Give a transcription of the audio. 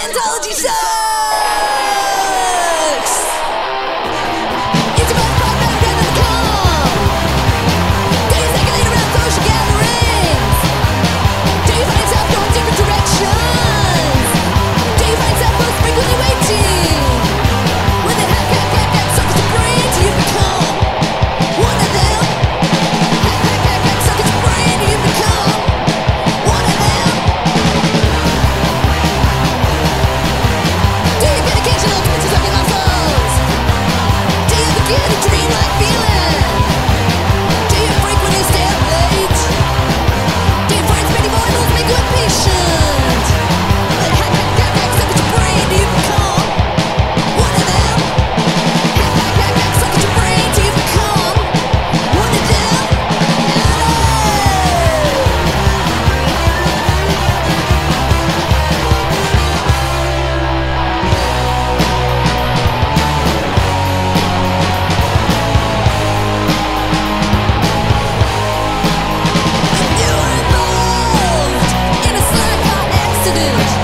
Scientology sucks! It's about to pop back down to the calm. Do you circulate around social gatherings? Do you find yourself going different directions? Do you find yourself most frequently waiting? When the hack suckers the brain till you become one of them. Hack suckers the brain till you become one of them. Do you get occasional twitches of your muscles? Do you ever get a dream-like feeling? Do you frequently stay up late? Do your friends make you mortals make you impatient? But hack suckers the brain till you become one of them. Hack suckers the brain till you become one of them. You were involved in a sly car accident.